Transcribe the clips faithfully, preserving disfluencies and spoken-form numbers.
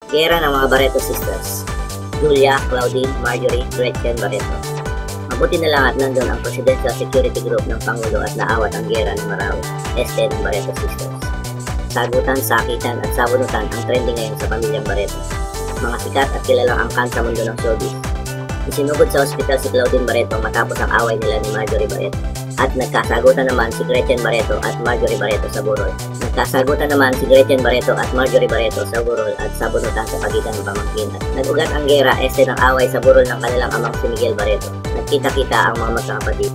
Gera ng mga Barreto sisters. Julia, Claudine, Marjorie, Gretchen Barreto. Mabuti na lang at nandun ang Presidential Security Group ng Pangulo at naawat ang gera ng Marawi, este ng Barreto sisters. Sagutan, sakitan at sabunutan ang trending ngayon sa pamilyang Barreto. Mga sikat at kilalang angkan sa mundo ng showbiz. Isinugod sa ospital si Claudine Barreto matapos ang away nila ni Marjorie Barreto. At nagkasagutan naman si Gretchen Barreto at Marjorie Barreto sa burol. Nagkasagutan naman si Gretchen Barreto at Marjorie Barreto sa burol at sabunutan sa pagitan ng pamangkin. Nag-ugat ang gera este ng away sa burol ng kanilang amang si Miguel Barreto. Nagkita-kita ang mga magkakapatid.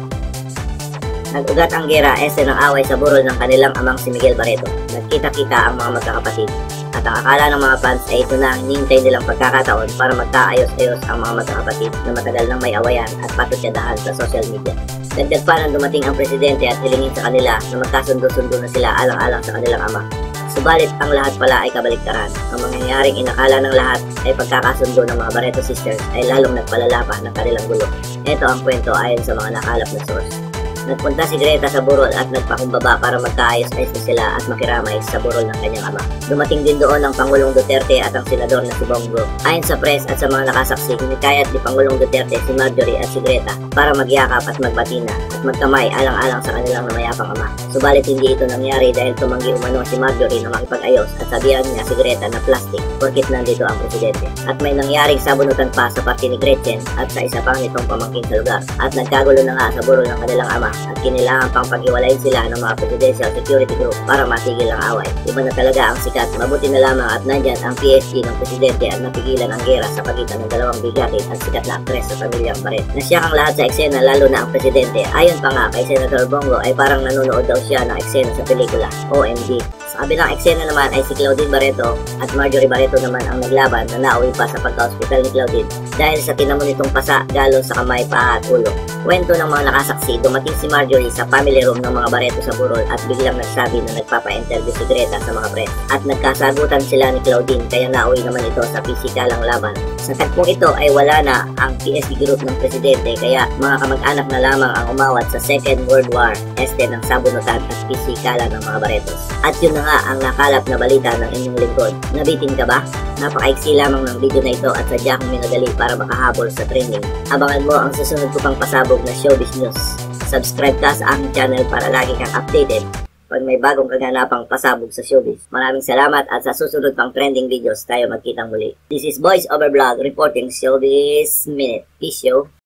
Nag-ugat ang gera este ng away sa burol ng kanilang amang si Miguel Barreto. Nagkita-kita ang mga magkakapatid. At ang akala ng mga fans ay ito na ang hinihintay nilang pagkakataon para magkaayos-ayos ang mga magkakapatid na matagal nang may awayan at patutyadahan sa social media. Dagdag pa nang dumating ang presidente at hilingin sa kanila na magkasundo-sundo na sila alang-alang sa kanilang ama. Subalit ang lahat pala ay kabaliktaran. Ang mangyayaring inakala ng lahat ay pagkakasundo ng mga Barreto sisters ay lalong nagpalala pa ng kanilang gulo. Ito ang kwento ayon sa mga nakalap na source. Nagpunta si Greta sa burol at nagpakumbaba para magkaayos-ayos na sila at makiramay sa burol ng kanyang ama. Dumating din doon ang Pangulong Duterte at ang senador na si Bongo. Ayon sa press at sa mga nakasaksi, hinikayat ni Pangulong Duterte si Marjorie at si Greta para magyakap at magbatina at magkamay alang-alang sa kanilang namayapang ama. Subalit hindi ito nangyari dahil tumanggi umano si Marjorie na makipag-ayos at sabihan niya si Greta na plastic porkit nandito ang presidente. At may nangyaring sabunutan pa sa parte ni Gretchen at sa isa pang nitong pamangkin sa lugar. At nagkagulo na nga sa burol ng kanilang ama at kinilangan pang paghiwalayin sila ng mga Presidential Security Group para matigil ang away. Iba na talaga ang sikat, mabuti na lamang at nandyan ang P S G ng Presidente at napigilan ang gera sa pagitan ng dalawang bigatin at sikat na aktres sa pamilyang Barreto. Nasyak ang lahat sa eksena lalo na ang Presidente. Ayon pa nga kay Senator Bongo ay parang nanonood daw siya ng eksena sa pelikula, O M G. Sa kabilang eksena naman ay si Claudine Barreto at Marjorie Barreto naman ang naglaban na nauwi pa sa pagka-hospital ni Claudine dahil sa tinamo nitong pasa galon sa kamay, paa at ulo. Kwento ng mga nakasaksi, dumating si Marjorie sa family room ng mga Barreto sa burol at biglang nagsabi na nagpapa-interview si Greta sa mga press. At nagkasagutan sila ni Claudine kaya nauwi naman ito sa pisikalang laban. Sa tagpong ito ay wala na ang P S G Group ng Presidente kaya mga kamag-anak na lamang ang umawat sa Second World War este ng sabunutan at pisikalan ng mga Barretos. At yun na nga ang nakalap na balita ng inyong lingkod. Nabitin ka ba? Napakaiksi lamang ng video na ito at sadya kong minadali para makahabol sa trending. Abangan mo ang susunod ko pang pasabog na showbiz news. Subscribe ka sa aking channel para lagi kang updated pag may bagong kaganapang pasabog sa showbiz. Maraming salamat at sa susunod pang trending videos tayo magkitang muli. This is Voice Over Vlog reporting Showbiz Minute. Peace yo!